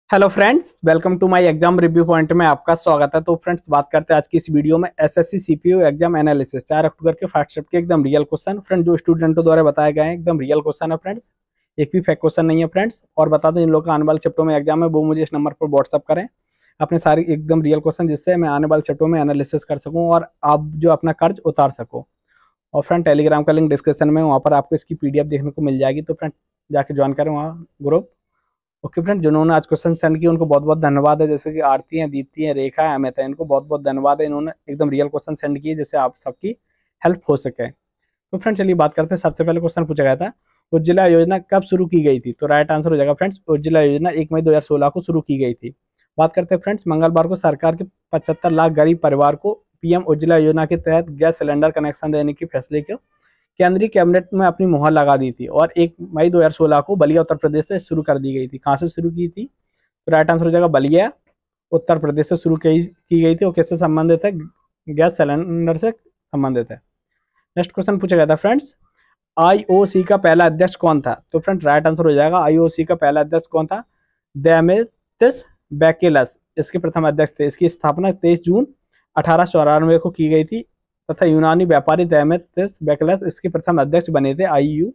Hello friends, welcome to my exam review point में आपका स्वागत है। तो फ्रेंड्स, बात करते हैं आज की इस वीडियो में एसएससी सीपीयू एग्जाम एनालिसिस 4 अक्टूबर के फर्स्ट शिफ्ट के एकदम रियल क्वेश्चन फ्रेंड जो स्टूडेंटों द्वारा बताए गए हैं। एकदम रियल क्वेश्चन है फ्रेंड्स, एक भी फेक क्वेश्चन नहीं है फ्रेंड्स। और बता दें, इन लोग का आने वाले शिफ्टों में एग्जाम है वो मुझे इस नंबर पर व्हाट्सअप करें अपने सारी एकदम रियल क्वेश्चन, जिससे मैं आने वाले शिफ्टों में एनालिसिस कर सकूँ और आप जो अपना कर्ज उतार सको। और फ्रेंड, टेलीग्राम का लिंक डिस्क्रिप्शन में, वहाँ पर आपको इसकी पीडीएफ देखने को मिल जाएगी। तो फ्रेंड, जाके ज्वाइन करें वहाँ ग्रुप। ओके फ्रेंड, जिन्होंने आज क्वेश्चन सेंड किए उनको बहुत बहुत धन्यवाद है। जैसे कि आरती हैं, दीप्ति हैं, रेखा है, अमित है, इनको बहुत बहुत धन्यवाद है। इन्होंने एकदम रियल क्वेश्चन सेंड किए जिससे आप सबकी हेल्प हो सके। तो फ्रेंड, चलिए बात करते हैं। सबसे पहले क्वेश्चन पूछा गया था, उज्ज्वला योजना कब शुरू की गई थी? तो राइट आंसर हो जाएगा फ्रेंड्स, उज्ज्वला योजना 1 मई 2016 को शुरू की गई थी। बात करते हैं फ्रेंड्स, मंगलवार को सरकार के 75 लाख गरीब परिवार को पीएम उज्ज्वला योजना के तहत गैस सिलेंडर कनेक्शन देने के फैसले को केंद्रीय कैबिनेट में अपनी मुहर लगा दी थी और 1 मई 2016 को बलिया उत्तर प्रदेश से शुरू कर दी गई थी। कहाँ से शुरू की थी? तो राइट आंसर हो जाएगा बलिया उत्तर प्रदेश से शुरू की गई थी। और किससे संबंधित है? गैस सिलेंडर से संबंधित है। नेक्स्ट क्वेश्चन पूछा गया था फ्रेंड्स, आईओसी का पहला अध्यक्ष कौन था? तो फ्रेंड्स, राइट आंसर हो जाएगा आईओसी का पहला अध्यक्ष कौन था? डेमेत्रियस बैकेलस इसके प्रथम अध्यक्ष थे। इसकी स्थापना 23 जून 1894 को की गई थी तथा यूनानी व्यापारी डेमेत्रियस बैकेलस इसके प्रथम अध्यक्ष बने थे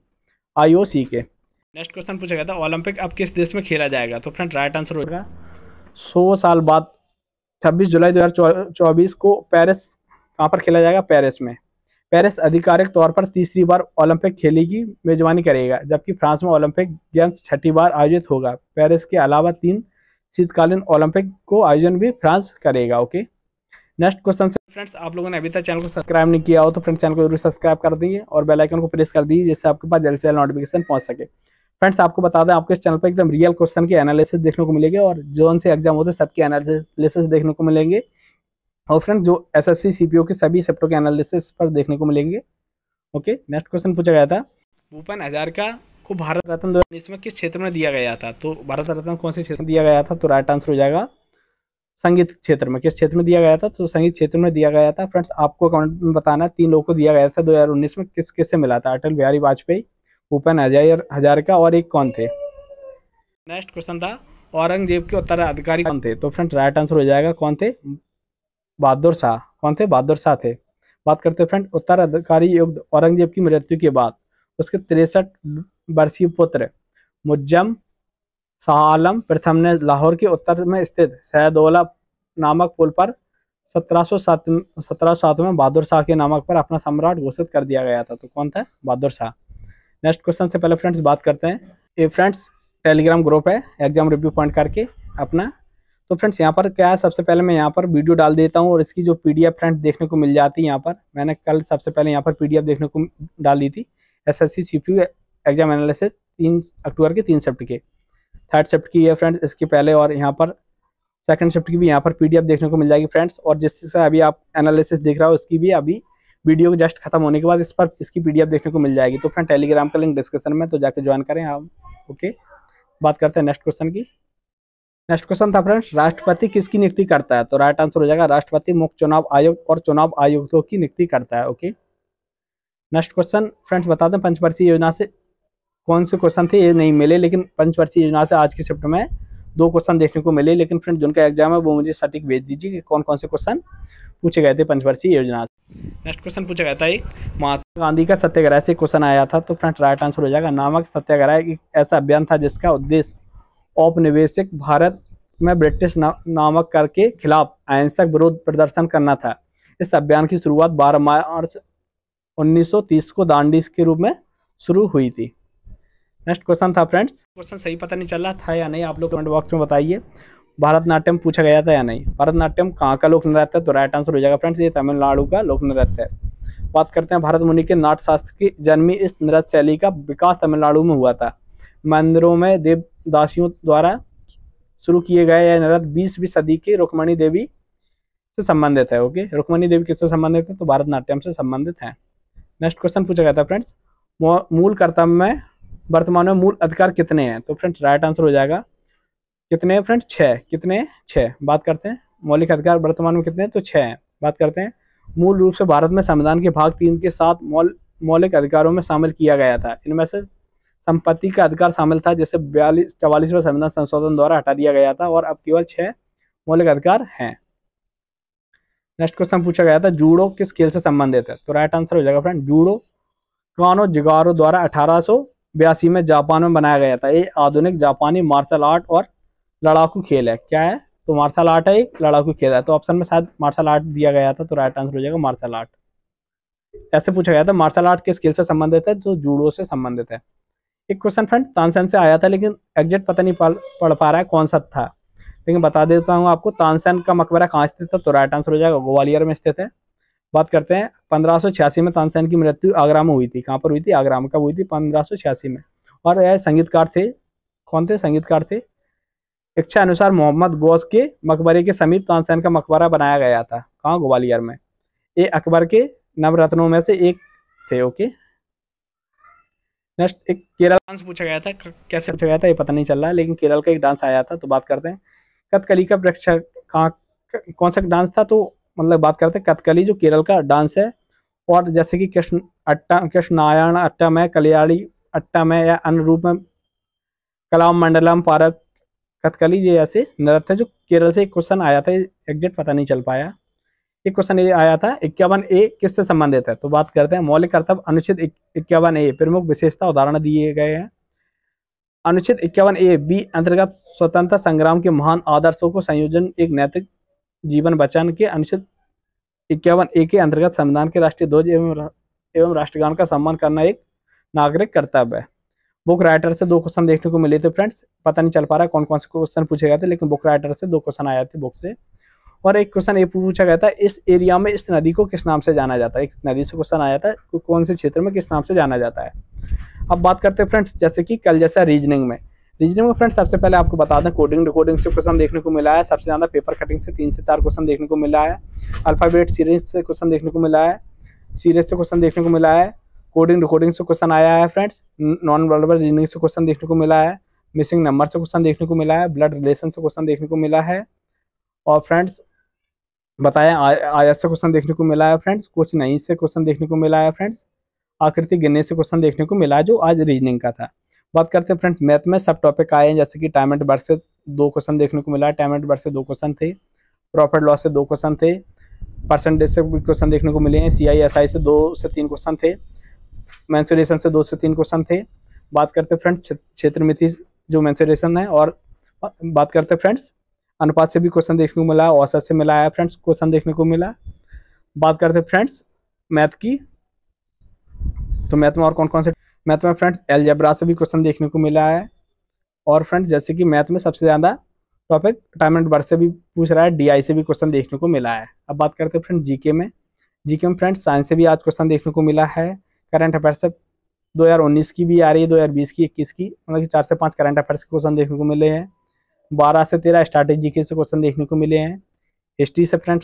आईओसी के। नेक्स्ट क्वेश्चन पूछा गया था, ओलंपिक अब किस देश में खेला जाएगा? तो फ्रेंड, राइट आंसर हो जाएगा 100 साल बाद 26 जुलाई 2024 को पेरिस। कहाँ पर खेला जाएगा? पेरिस में। पेरिस आधिकारिक तौर पर तीसरी बार ओलंपिक खेल की मेजबानी करेगा, जबकि फ्रांस में ओलंपिक गेम्स छठी बार आयोजित होगा। पेरिस के अलावा 3 शीतकालीन ओलंपिक को आयोजन भी फ्रांस करेगा। ओके, नेक्स्ट क्वेश्चन से फ्रेंड्स, आप लोगों ने अभी तक चैनल को सब्सक्राइब नहीं किया हो तो फ्रेंड्स चैनल को जरूर सब्सक्राइब कर दीजिए और बेल आइकन को प्रेस कर दीजिए, जिससे आपके पास जल्द से जल्द नोटिफिकेशन पहुंच सके। फ्रेंड्स, आपको बता दें, आपके इस चैनल पर एकदम रियल क्वेश्चन के एनालिसिस देखने को मिलेंगे और जो से एग्जाम होते हैं सबके एनालिसिस देखने को मिलेंगे। और फ्रेंड्स, जो एसएससी सीपीओ के सभी सब्जेक्टों के एनालिसिस पर देखने को मिलेंगे। ओके, नेक्स्ट क्वेश्चन पूछा गया था, भूपेन हजारिका को भारत रत्न 2019 में किस क्षेत्र में दिया गया था? तो भारत रत्न कौन से क्षेत्र में दिया गया था? तो राइट आंसर हो जाएगा संगीत क्षेत्र में। किस क्षेत्र में दिया गया था? तो संगीत क्षेत्र में दिया गया था। फ्रेंड्स, आपको कमेंट में बताना है 3 लोगों को दिया गया था 2019 में, किस किस से मिला था? अटल बिहारी वाजपेयी, भूपेन हजारिका और एक कौन थे? नेक्स्ट क्वेश्चन था, औरंगजेब के उत्तराधिकारी कौन थे? तो फ्रेंड्स, राइट आंसर हो जाएगा कौन थे? बहादुर शाह। कौन थे? बहादुर शाह थे। बात करते हैं फ्रेंड, उत्तराधिकारी युद्ध औरंगजेब की मृत्यु के बाद उसके 63 वर्षीय पुत्र मुज्जम शाह आलम प्रथम ने लाहौर के उत्तर में स्थित सहदौला नामक पुल पर 1707 में बहादुर शाह के नामक पर अपना सम्राट घोषित कर दिया गया था। तो कौन था? बहादुर शाह। नेक्स्ट क्वेश्चन से पहले फ्रेंड्स बात करते हैं, ये फ्रेंड्स टेलीग्राम ग्रुप है एग्जाम रिव्यू पॉइंट करके अपना। तो फ्रेंड्स, यहाँ पर क्या है, सबसे पहले मैं यहाँ पर वीडियो डाल देता हूँ और इसकी जो पीडीएफ फ्रेंड्स देखने को मिल जाती है। यहाँ पर मैंने कल सबसे पहले यहाँ पर पीडीएफ देखने को डाल दी थी, एसएससी सीपीयू एग्जाम एनालिसिस 3 अक्टूबर के 3 शिफ्ट के। थर्ड शिफ्ट की है फ्रेंड्स इसके पहले, और यहाँ पर सेकंड शिफ्ट की भी यहाँ पर पीडीएफ देखने को मिल जाएगी फ्रेंड्स। और जिससे अभी आप एनालिसिस देख रहा हो उसकी भी अभी वीडियो जस्ट खत्म होने के बाद इस पर इसकी पीडीएफ देखने को मिल जाएगी। तो फ्रेंड, टेलीग्राम का लिंक डिस्क्रिप्शन में, तो जाकर ज्वाइन करें आप। ओके, बात करते हैं नेक्स्ट क्वेश्चन की। नेक्स्ट क्वेश्चन था फ्रेंड्स, राष्ट्रपति किसकी नियुक्ति करता है? तो राइट आंसर हो जाएगा राष्ट्रपति मुख्य चुनाव आयोग और चुनाव आयुक्तों की नियुक्ति करता है। ओके, नेक्स्ट क्वेश्चन फ्रेंड्स, बता दें पंचवर्षीय योजना से कौन से क्वेश्चन थे? ये नहीं मिले, लेकिन पंचवर्षीय योजना से आज की शिफ्ट में 2 क्वेश्चन देखने को मिले। लेकिन फ्रेंड, जिनका एग्जाम है वो मुझे सटीक भेज दीजिए कि कौन कौन से क्वेश्चन पूछे गए थे पंचवर्षीय योजना से। नेक्स्ट क्वेश्चन पूछा गया था, एक महात्मा गांधी का सत्याग्रह से क्वेश्चन आया था। तो फ्रेंड, राइट आंसर हो जाएगा नामक सत्याग्रह एक ऐसा अभियान था जिसका उद्देश्य औपनिवेशिक भारत में ब्रिटिश नामक कर के खिलाफ अहिंसक विरोध प्रदर्शन करना था। इस अभियान की शुरुआत 12 मार्च 1930 को दांडी के रूप में शुरू हुई थी। नेक्स्ट क्वेश्चन था फ्रेंड्स, क्वेश्चन सही पता नहीं चल रहा था या नहीं, आप लोग कमेंट बॉक्स में बताइए। भरतनाट्यम पूछा गया था या नहीं? भरतनाट्यम कहाँ का लोक नृत्य है? तो राइट आंसर हो जाएगा फ्रेंड्स, ये तमिलनाडु का लोक नृत्य है। बात करते हैं भरत मुनि के नाट्य शास्त्र की जन्मी इस नृत्य शैली का विकास तमिलनाडु में हुआ था। मंदिरों में देवदासियों द्वारा शुरू किए गए यह नृत्य 20वीं सदी की रुक्मणी देवी से संबंधित है। ओके, रुक्मणी देवी किससे संबंधित है? तो भरतनाट्यम से संबंधित है। नेक्स्ट क्वेश्चन पूछा गया था फ्रेंड्स, मूल कर्तव्य में वर्तमान में मूल अधिकार कितने हैं? तो फ्रेंड्स, राइट आंसर हो जाएगा कितने हैं फ्रेंड्स? 6। कितने? 6। बात करते हैं मौलिक अधिकार वर्तमान में कितने हैं? तो 6 हैं। बात करते हैं मूल रूप से भारत में संविधान के भाग 3 के साथ मौलिक अधिकारों में शामिल किया गया था। इनमें से संपत्ति का अधिकार शामिल था, जिसे 44वें संविधान संशोधन द्वारा हटा दिया गया था, और अब केवल 6 मौलिक अधिकार हैं। नेक्स्ट क्वेश्चन पूछा गया था, जूडो किस खेल से संबंधित है? तो राइट आंसर हो जाएगा फ्रेंड जूडो कानो जिगारो द्वारा 1882 में जापान में बनाया गया था। ये आधुनिक जापानी मार्शल आर्ट और लड़ाकू खेल है। क्या है? तो मार्शल आर्ट है, एक लड़ाकू खेल है। तो ऑप्शन में शायद मार्शल आर्ट दिया गया था, तो राइट आंसर हो जाएगा मार्शल आर्ट। ऐसे पूछा गया था मार्शल आर्ट किस खेल से संबंधित है? तो जूडो से संबंधित है। एक क्वेश्चन फ्रेंड तानसेन से आया था, लेकिन एग्जैक्ट पता नहीं पढ़ पा रहा है कौन सा था, लेकिन बता देता हूँ आपको। तानसेन का मकबरा कहाँ स्थित है? तो राइट आंसर हो जाएगा ग्वालियर में स्थित है। बात करते हैं 1586 में तानसेन की मृत्यु आगरा में हुई थी। कहाँ पर हुई थी? आगरा में। कब हुई थी? 1586 में। और यह संगीतकार थे। कौन थे? संगीतकार थे। इच्छा अनुसार मोहम्मद गौस के मकबरे के समीप तानसेन का मकबरा बनाया गया था। कहाँ? ग्वालियर में। ये अकबर के नवरत्नों में से एक थे। ओके, नेक्स्ट एक केरल डांस पूछा गया था। कैसे पूछा गया था ये पता नहीं चल रहा है, लेकिन केरल का एक डांस आया था। तो बात करते हैं कथकली का वृक्ष कौन सा डांस था? तो मतलब बात करते हैं कथकली जो केरल का डांस है, और जैसे कि कृष्णायण अट्टम है, कलियाड़ी अट्टम है, या अन्य रूप में कलाम मंडलम पारक कथकली, ये ऐसे नृत्य जो केरल से एक क्वेश्चन आया था, एग्जैक्ट पता नहीं चल पाया। एक क्वेश्चन ये आया था 51A किससे संबंधित है? तो बात करते हैं मौलिक कर्तव्य अनुच्छेद 51A प्रमुख विशेषता उदाहरण दिए गए हैं। अनुच्छेद 51A बी अंतर्गत स्वतंत्रता संग्राम के महान आदर्शों को संयोजन एक नैतिक जीवन वचन के अनुच्छेद 51A के अंतर्गत संविधान के राष्ट्रीय ध्वज एवं राष्ट्रगान का सम्मान करना एक नागरिक कर्तव्य है। बुक राइटर से 2 क्वेश्चन देखने को मिले थे फ्रेंड्स। पता नहीं चल पा रहा कौन कौन से क्वेश्चन पूछे गए थे, लेकिन बुक राइटर से 2 क्वेश्चन आए थे बुक से। और एक क्वेश्चन ये पूछा गया था, इस एरिया में इस नदी को किस नाम से जाना जाता है? एक नदी से क्वेश्चन आया था, कौन से क्षेत्र में किस नाम से जाना जाता है। अब बात करते हैं फ्रेंड्स, जैसे कि कल जैसा रीजनिंग में फ्रेंड्स सबसे पहले आपको बता दें कोडिंग डिकोडिंग से क्वेश्चन देखने को मिला है। सबसे ज्यादा पेपर कटिंग से 3 से 4 क्वेश्चन देखने को मिला है। अल्फाबेट सीरीज से क्वेश्चन देखने को मिला है। सीरीज से क्वेश्चन देखने को मिला है। कोडिंग डिकोडिंग से क्वेश्चन आया है फ्रेंड्स। नॉन वर्बल रीजनिंग से क्वेश्चन देखने को मिला है। मिसिंग नंबर से क्वेश्चन देखने को मिला है। ब्लड रिलेशन से क्वेश्चन देखने को मिला है। और फ्रेंड्स बताया आयत से क्वेश्चन देखने को मिला है फ्रेंड्स। कुछ नहीं से क्वेश्चन देखने को मिला है फ्रेंड्स। आकृति गिनने से क्वेश्चन देखने को मिला है, जो आज रीजनिंग का था। बात करते हैं फ्रेंड्स मैथ में सब टॉपिक आए हैं, जैसे कि टाइम एंड वर्क से 2 क्वेश्चन देखने को मिला है। टाइम एंड वर्क से 2 क्वेश्चन थे। प्रॉफिट लॉस से 2 क्वेश्चन थे। परसेंटेज से भी क्वेश्चन देखने को मिले हैं। CISI से 2 से 3 क्वेश्चन थे। मेंसुरेशन से 2 से 3 क्वेश्चन थे। बात करते हैं फ्रेंड्स क्षेत्र मिति जो मेंसुरेशन है, और बात करते हैं फ्रेंड्स अनुपात से भी क्वेश्चन देखने को मिला है। औसत से मिला है फ्रेंड्स क्वेश्चन देखने को मिला। बात करते हैं फ्रेंड्स मैथ की, तो मैथ में और कौन कौन से? मैथ में फ्रेंड्स अलजेब्रा से भी क्वेश्चन देखने को मिला है। और फ्रेंड्स जैसे कि मैथ में सबसे ज़्यादा टॉपिक टाइम एंड वर्क से भी पूछ रहा है, DI से भी क्वेश्चन देखने को मिला है। अब बात करते हैं फ्रेंड्स जीके में फ्रेंड्स साइंस से भी आज क्वेश्चन देखने को मिला है। करंट अफेयर से 2019 की भी आ रही है, 2020 की, 21 की, मतलब कि 4 से 5 करंट अफेयर्स के क्वेश्चन देखने को मिले हैं। 12 से 13 स्ट्रैटेजी के से क्वेश्चन देखने को मिले हैं। हिस्ट्री से फ्रेंड्स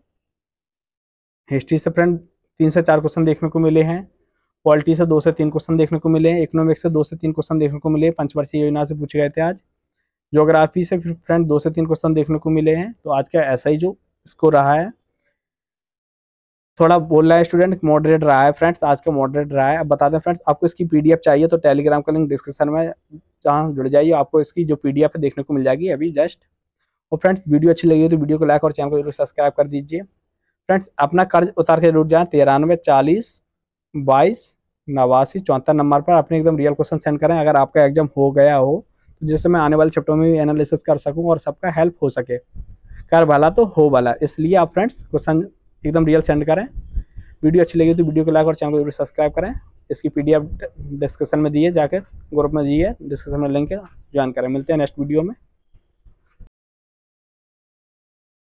3 से 4 क्वेश्चन देखने को मिले हैं। पॉलिटी से 2 से 3 क्वेश्चन देखने को मिले हैं। इकोनॉमिक्स से 2 से 3 क्वेश्चन देखने को मिले हैं, पंचवर्षीय योजना से पूछे गए थे आज। ज्योग्राफी से फ्रेंड 2 से 3 क्वेश्चन देखने को मिले हैं। तो आज का ऐसा ही जो इसको रहा है, थोड़ा बोल रहा है स्टूडेंट, मॉडरेट रहा है फ्रेंड्स, आज का मॉडरेट रहा है। अब बता दें फ्रेंड्स आपको इसकी PDF चाहिए तो टेलीग्राम का लिंक डिस्क्रिप्शन में जहाँ जुड़ जाइए, आपको इसकी जो PDF है देखने को मिल जाएगी अभी जस्ट। और फ्रेंड्स वीडियो अच्छी लगी तो वीडियो को लाइक और चैनल को जरूर सब्सक्राइब कर दीजिए। फ्रेंड्स अपना कर्ज उतार के जरूर जाएँ 93 40 22 89 74 नंबर पर अपने एकदम रियल क्वेश्चन सेंड करें। अगर आपका एग्जाम हो गया हो तो जिससे मैं आने वाले चैप्टर में भी एनालिसिस कर सकूं और सबका हेल्प हो सके। कर भला तो हो भला, इसलिए आप फ्रेंड्स क्वेश्चन एकदम रियल सेंड करें। वीडियो अच्छी लगी तो वीडियो को लाइक और चैनल को जरूर सब्सक्राइब करें। इसकी PDF डिस्क्रिप्शन में दिए, जाकर ग्रुप में दिए डिस्क्रिप्शन में लिंक है, ज्वाइन करें। मिलते हैं नेक्स्ट वीडियो में।